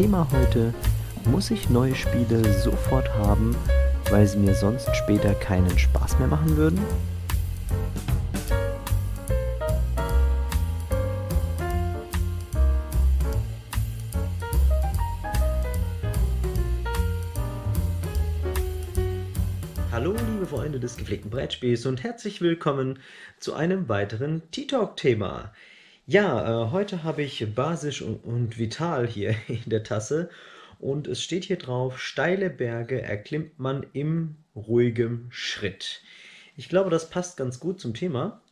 Thema heute: Muss ich neue Spiele sofort haben, weil sie mir sonst später keinen Spaß mehr machen würden? Hallo liebe Freunde des gepflegten Brettspiels und herzlich willkommen zu einem weiteren Tea-Talk-Thema. Ja, heute habe ich Basisch und Vital hier in der Tasse und es steht hier drauf: Steile Berge erklimmt man im ruhigen Schritt. Ich glaube, das passt ganz gut zum Thema.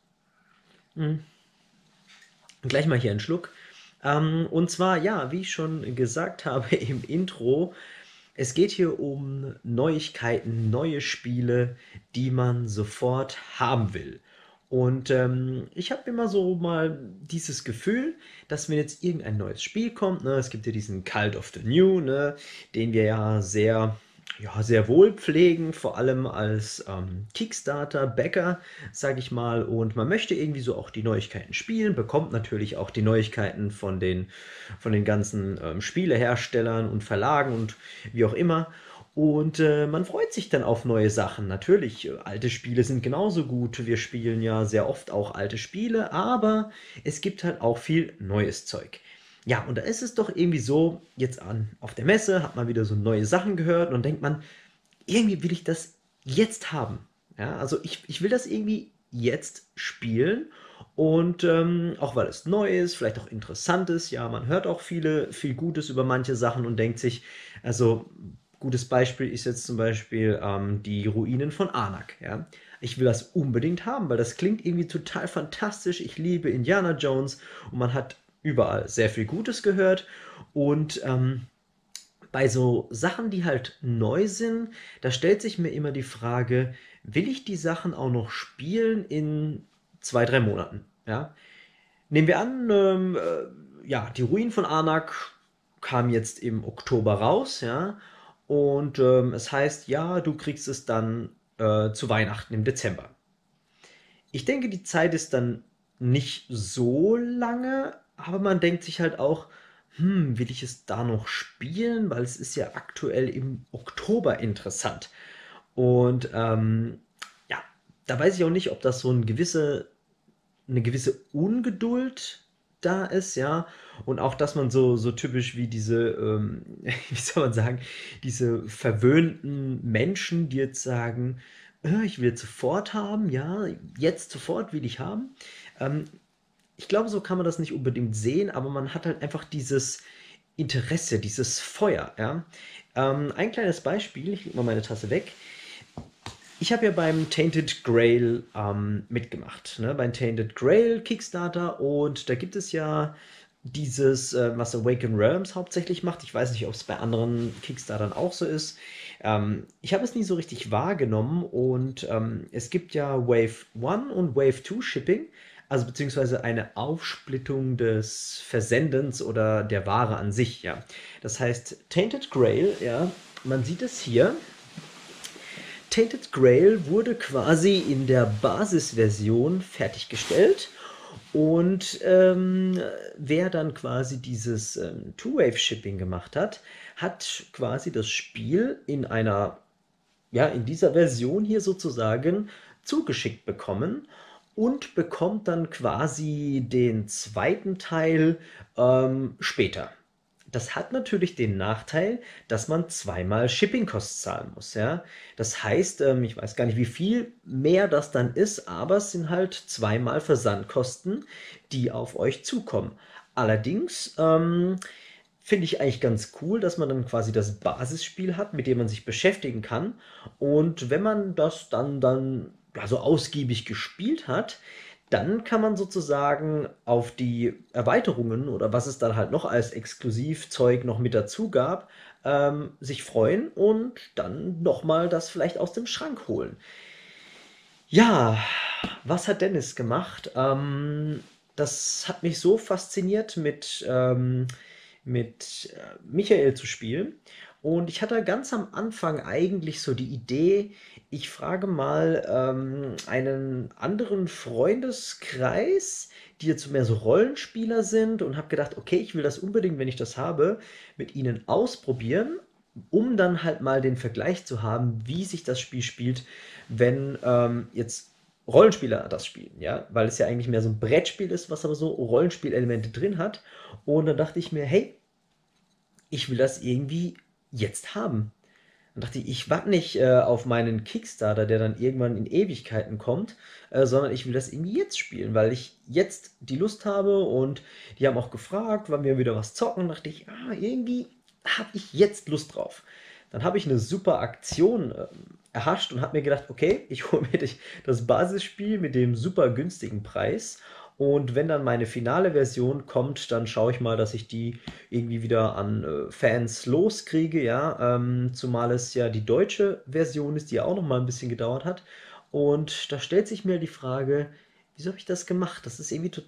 Gleich mal hier einen Schluck. Und zwar, ja, wie ich schon gesagt habe im Intro, es geht hier um Neuigkeiten, neue Spiele, die man sofort haben will. Und ich habe immer so mal dieses Gefühl, dass wenn jetzt irgendein neues Spiel kommt, ne, es gibt ja diesen Cult of the New, ne, den wir ja sehr wohl pflegen, vor allem als Kickstarter-Backer, sage ich mal. Und man möchte irgendwie so auch die Neuigkeiten spielen, bekommt natürlich auch die Neuigkeiten von den ganzen Spieleherstellern und Verlagen und wie auch immer. Und man freut sich dann auf neue Sachen. Natürlich, alte Spiele sind genauso gut. Wir spielen ja sehr oft auch alte Spiele, aber es gibt halt auch viel neues Zeug. Ja, und da ist es doch irgendwie so, jetzt auf der Messe hat man wieder so neue Sachen gehört und dann denkt man, irgendwie will ich das jetzt haben. Ja, also ich will das irgendwie jetzt spielen und auch weil es neu ist, vielleicht auch interessant ist. Ja, man hört auch viel Gutes über manche Sachen und denkt sich, also gutes Beispiel ist jetzt zum Beispiel die Ruinen von Anak. Ja. Ich will das unbedingt haben, weil das klingt irgendwie total fantastisch. Ich liebe Indiana Jones und man hat überall sehr viel Gutes gehört. Und bei so Sachen, die halt neu sind, da stellt sich mir immer die Frage, will ich die Sachen auch noch spielen in 2, 3 Monaten? Ja? Nehmen wir an, ja, die Ruinen von Anak kam jetzt im Oktober raus, ja, und es heißt, ja, du kriegst es dann zu Weihnachten im Dezember. Ich denke, die Zeit ist dann nicht so lange, aber man denkt sich halt auch, will ich es da noch spielen? Weil es ist ja aktuell im Oktober interessant. Und ja, da weiß ich auch nicht, ob das so eine gewisse Ungeduld da ist, ja. Und auch, dass man so typisch wie diese, wie soll man sagen, diese verwöhnten Menschen, die jetzt sagen, ich will jetzt sofort haben, ja, jetzt sofort will ich haben. Ähm, Ich glaube, so kann man das nicht unbedingt sehen, aber man hat halt einfach dieses Interesse, dieses Feuer, ja. Ein kleines Beispiel, ich lege mal meine Tasse weg. Ich habe ja beim Tainted Grail mitgemacht, ne? Beim Tainted Grail Kickstarter, und da gibt es ja dieses, was Awaken Realms hauptsächlich macht. Ich weiß nicht, ob es bei anderen Kickstartern auch so ist. Ich habe es nie so richtig wahrgenommen und es gibt ja Wave 1 und Wave 2 Shipping, also beziehungsweise eine Aufsplittung des Versendens oder der Ware an sich, ja. Das heißt, Tainted Grail, ja, man sieht es hier. Tainted Grail wurde quasi in der Basisversion fertiggestellt und wer dann quasi dieses Two-Wave-Shipping gemacht hat, hat quasi das Spiel ja, in dieser Version hier sozusagen zugeschickt bekommen und bekommt dann quasi den zweiten Teil später. Das hat natürlich den Nachteil, dass man zweimal Shipping-Costs zahlen muss, ja. Das heißt, ich weiß gar nicht, wie viel mehr das dann ist, aber es sind halt zweimal Versandkosten, die auf euch zukommen. Allerdings finde ich eigentlich ganz cool, dass man dann quasi das Basisspiel hat, mit dem man sich beschäftigen kann. Und wenn man das dann ja, so ausgiebig gespielt hat, dann kann man sozusagen auf die Erweiterungen oder was es dann halt noch als Exklusivzeug noch mit dazu gab, sich freuen und dann nochmal das vielleicht aus dem Schrank holen. Ja, was hat Dennis gemacht? Das hat mich so fasziniert, mit Michael zu spielen. Und ich hatte ganz am Anfang eigentlich so die Idee, ich frage mal einen anderen Freundeskreis, die jetzt mehr so Rollenspieler sind und habe gedacht, okay, ich will das unbedingt, wenn ich das habe, mit ihnen ausprobieren, um dann halt mal den Vergleich zu haben, wie sich das Spiel spielt, wenn jetzt Rollenspieler das spielen, ja, weil es ja eigentlich mehr so ein Brettspiel ist, was aber so Rollenspielelemente drin hat. Und dann dachte ich mir, hey, ich will das irgendwie jetzt haben. Dann dachte ich, ich warte nicht auf meinen Kickstarter, der dann irgendwann in Ewigkeiten kommt, sondern ich will das irgendwie jetzt spielen, weil ich jetzt die Lust habe und die haben auch gefragt, wann wir wieder was zocken. Da dachte ich, irgendwie habe ich jetzt Lust drauf. Dann habe ich eine super Aktion erhascht und habe mir gedacht, okay, ich hole mir das Basisspiel mit dem super günstigen Preis. Und wenn dann meine finale Version kommt, dann schaue ich mal, dass ich die irgendwie wieder an Fans loskriege, ja. Zumal es ja die deutsche Version ist, die ja auch noch mal ein bisschen gedauert hat. Und da stellt sich mir die Frage, wieso habe ich das gemacht? Das ist irgendwie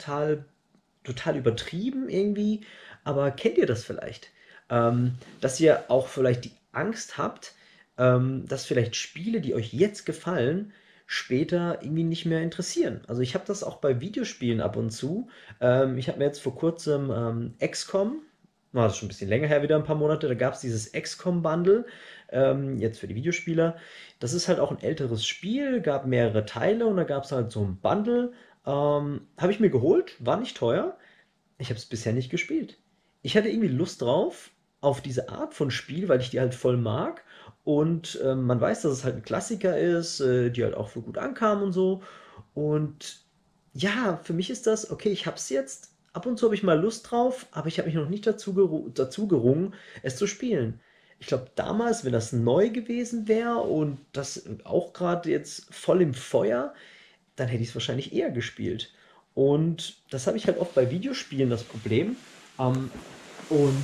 total übertrieben irgendwie, aber kennt ihr das vielleicht? Dass ihr auch vielleicht die Angst habt, dass vielleicht Spiele, die euch jetzt gefallen, später irgendwie nicht mehr interessieren. Also ich habe das auch bei Videospielen ab und zu. Ich habe mir jetzt vor kurzem XCOM, das ist schon ein bisschen länger her, wieder ein paar Monate, da gab es dieses XCOM-Bundle, jetzt für die Videospieler. Das ist halt auch ein älteres Spiel, gab mehrere Teile und da gab es halt so ein Bundle. Habe ich mir geholt, war nicht teuer. Ich habe es bisher nicht gespielt. Ich hatte irgendwie Lust drauf, auf diese Art von Spiel, weil ich die halt voll mag. Und man weiß, dass es halt ein Klassiker ist, die halt auch so gut ankam und so. Und ja, für mich ist das, okay, ich hab's jetzt. Ab und zu habe ich mal Lust drauf, aber ich habe mich noch nicht dazu gerungen, es zu spielen. Ich glaube, damals, wenn das neu gewesen wäre und das auch gerade jetzt voll im Feuer, dann hätte ich es wahrscheinlich eher gespielt. Und das habe ich halt oft bei Videospielen das Problem. Ähm, und,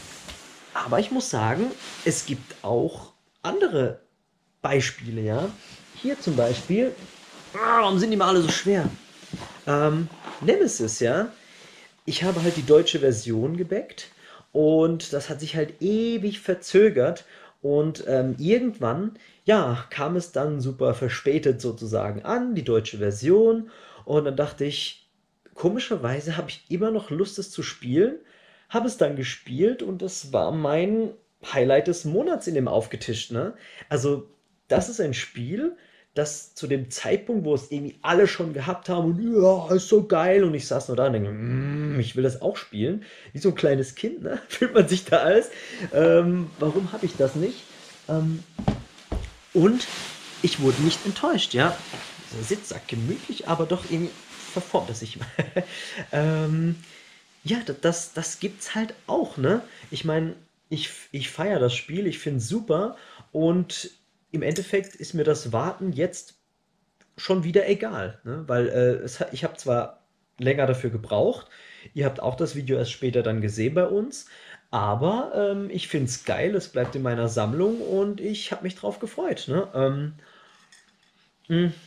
aber ich muss sagen, es gibt auch andere Beispiele, ja. Hier zum Beispiel, warum sind die mal alle so schwer? Nemesis, ja. Ich habe halt die deutsche Version gebackt und das hat sich halt ewig verzögert und irgendwann, ja, kam es dann super verspätet sozusagen an, die deutsche Version und dann dachte ich, komischerweise habe ich immer noch Lust, es zu spielen, habe es dann gespielt und das war mein Highlight des Monats in dem Aufgetischt, ne? Also, das ist ein Spiel, das zu dem Zeitpunkt, wo es irgendwie alle schon gehabt haben und ja, ist so geil und ich saß nur da und denke, ich will das auch spielen. Wie so ein kleines Kind, ne? Fühlt man sich da alles. Warum habe ich das nicht? Ähm, und ich wurde nicht enttäuscht, ja. Der Sitz sagt gemütlich, aber doch irgendwie verformt er sich. ähm, ja, das gibt's halt auch, ne? Ich meine, ich feiere das Spiel, ich finde es super und im Endeffekt ist mir das Warten jetzt schon wieder egal, ne? Weil ich habe zwar länger dafür gebraucht, ihr habt auch das Video erst später dann gesehen bei uns, aber ich finde es geil, es bleibt in meiner Sammlung und ich habe mich drauf gefreut, ne? Mh,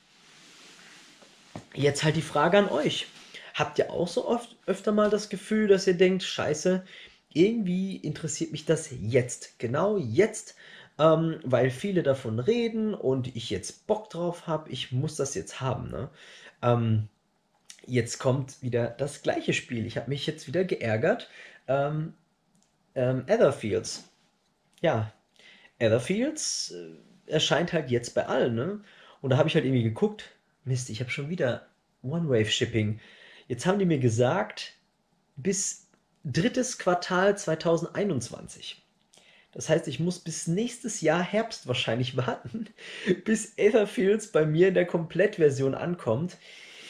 Jetzt halt die Frage an euch. Habt ihr auch so oft öfter mal das Gefühl, dass ihr denkt, scheiße, irgendwie interessiert mich das jetzt, genau jetzt, weil viele davon reden und ich jetzt Bock drauf habe, ich muss das jetzt haben, ne? Ähm, Jetzt kommt wieder das gleiche Spiel. Ich habe mich jetzt wieder geärgert. Ähm, Etherfields. Ja, Etherfields erscheint halt jetzt bei allen, ne? Und da habe ich halt irgendwie geguckt, Mist, ich habe schon wieder One-Wave-Shipping. Jetzt haben die mir gesagt, bis drittes Quartal 2021. Das heißt, ich muss bis nächstes Jahr Herbst wahrscheinlich warten, bis Etherfields bei mir in der Komplettversion ankommt.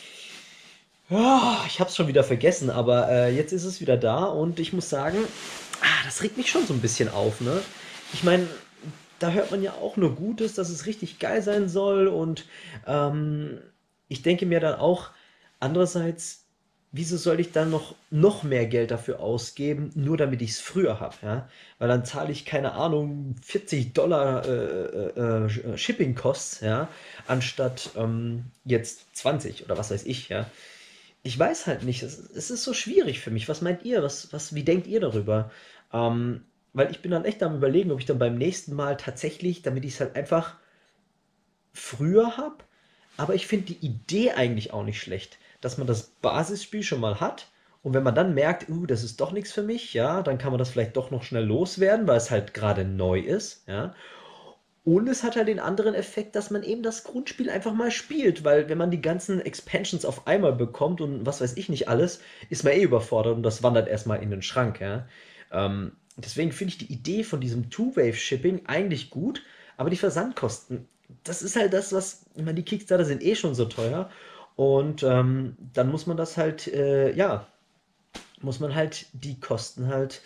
Ich habe es schon wieder vergessen, aber jetzt ist es wieder da und ich muss sagen, das regt mich schon so ein bisschen auf, ne? Ich meine, da hört man ja auch nur Gutes, dass es richtig geil sein soll und ähm, ich denke mir dann auch, andererseits, wieso soll ich dann noch mehr Geld dafür ausgeben, nur damit ich es früher habe, ja? Weil dann zahle ich, keine Ahnung, $40 Shipping Costs, ja, anstatt jetzt 20 oder was weiß ich, ja. Ich weiß halt nicht, es ist so schwierig für mich. Was meint ihr? Wie denkt ihr darüber? Weil ich bin dann echt am Überlegen, ob ich dann beim nächsten Mal tatsächlich, damit ich es halt einfach früher habe, aber ich finde die Idee eigentlich auch nicht schlecht, dass man das Basisspiel schon mal hat. Und wenn man dann merkt, das ist doch nichts für mich, ja, dann kann man das vielleicht doch noch schnell loswerden, weil es halt gerade neu ist, ja. Und es hat halt den anderen Effekt, dass man eben das Grundspiel einfach mal spielt, weil wenn man die ganzen Expansions auf einmal bekommt und was weiß ich nicht alles, ist man eh überfordert und das wandert erstmal in den Schrank, ja. Deswegen finde ich die Idee von diesem Two-Wave-Shipping eigentlich gut, aber die Versandkosten, das ist halt das, was, ich meine, die Kickstarter sind eh schon so teuer und dann muss man das halt, ja, muss man halt die Kosten halt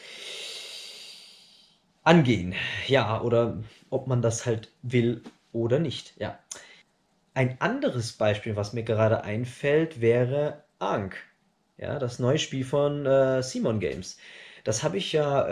angehen. Ja, oder ob man das halt will oder nicht. Ja. Ein anderes Beispiel, was mir gerade einfällt, wäre Ankh. Ja, das neue Spiel von Simon Games. Das habe ich ja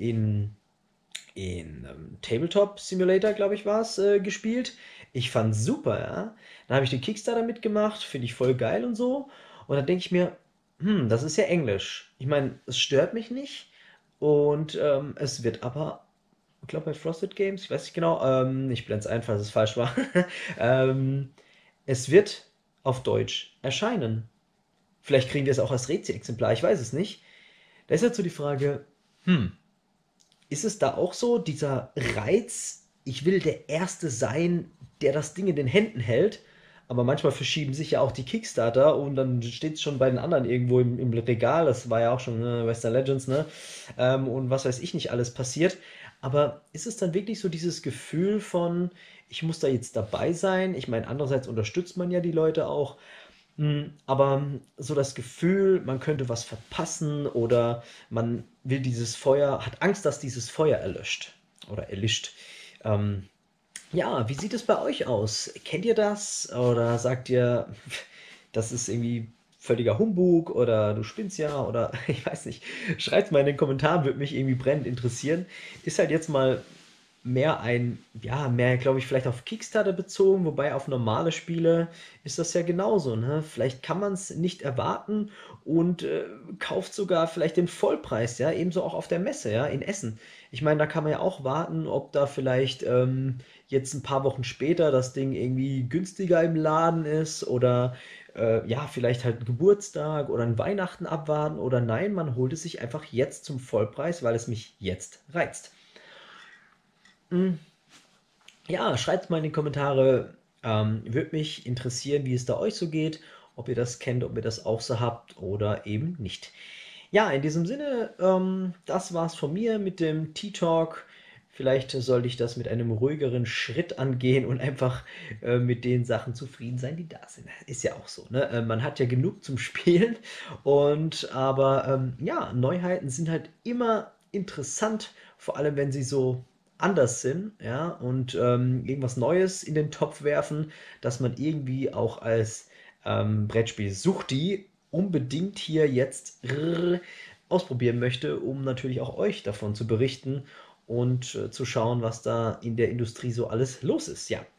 in Tabletop Simulator, glaube ich, war es, gespielt. Ich fand super, ja. Dann habe ich den Kickstarter mitgemacht, finde ich voll geil und so. Und dann denke ich mir, das ist ja Englisch. Ich meine, es stört mich nicht. Und es wird aber, ich glaube bei Frosted Games, ich weiß nicht genau, ich blende es ein, falls es falsch war. ähm, Es wird auf Deutsch erscheinen. Vielleicht kriegen wir es auch als Rezi-Exemplar, ich weiß es nicht. Da ist jetzt so die Frage, hm, ist es da auch so, dieser Reiz, ich will der Erste sein, der das Ding in den Händen hält, aber manchmal verschieben sich ja auch die Kickstarter und dann steht es schon bei den anderen irgendwo im Regal, das war ja auch schon Western Legends, ne? Und was weiß ich nicht alles passiert. Aber ist es dann wirklich so dieses Gefühl von, ich muss da jetzt dabei sein? Ich meine, andererseits unterstützt man ja die Leute auch, aber so das Gefühl, man könnte was verpassen oder man will dieses Feuer, hat Angst, dass dieses Feuer erlöscht oder erlischt. Ähm, ja, wie sieht es bei euch aus? Kennt ihr das? Oder sagt ihr, das ist irgendwie völliger Humbug oder du spinnst ja oder ich weiß nicht. Schreibt mal in den Kommentaren, würde mich irgendwie brennend interessieren. Ist halt jetzt mal mehr ein, ja, mehr, glaube ich, vielleicht auf Kickstarter bezogen, wobei auf normale Spiele ist das ja genauso, ne? Vielleicht kann man es nicht erwarten und kauft sogar vielleicht den Vollpreis, ja, ebenso auch auf der Messe, ja, in Essen. Ich meine, da kann man ja auch warten, ob da vielleicht jetzt ein paar Wochen später das Ding irgendwie günstiger im Laden ist oder ja, vielleicht halt ein Geburtstag oder ein Weihnachten abwarten oder nein, man holt es sich einfach jetzt zum Vollpreis, weil es mich jetzt reizt. Mm, Ja, schreibt mal in die Kommentare. Würde mich interessieren, wie es da euch so geht, ob ihr das kennt, ob ihr das auch so habt oder eben nicht. Ja, in diesem Sinne, das war's von mir mit dem Tea-Talk. Vielleicht sollte ich das mit einem ruhigeren Schritt angehen und einfach mit den Sachen zufrieden sein, die da sind. Ist ja auch so, ne? Man hat ja genug zum Spielen und aber ja, Neuheiten sind halt immer interessant, vor allem wenn sie so anders sind, ja, und irgendwas Neues in den Topf werfen, dass man irgendwie auch als Brettspiel-Suchti unbedingt hier jetzt ausprobieren möchte, um natürlich auch euch davon zu berichten und zu schauen, was da in der Industrie so alles los ist. Ja,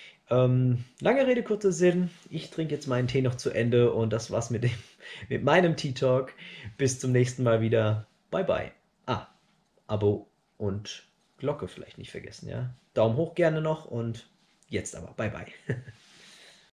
lange Rede, kurzer Sinn. Ich trinke jetzt meinen Tee noch zu Ende und das war's mit meinem Tea Talk. Bis zum nächsten Mal wieder. Bye bye. Ah, Abo und Glocke vielleicht nicht vergessen, ja. Daumen hoch gerne noch und jetzt aber. Bye bye.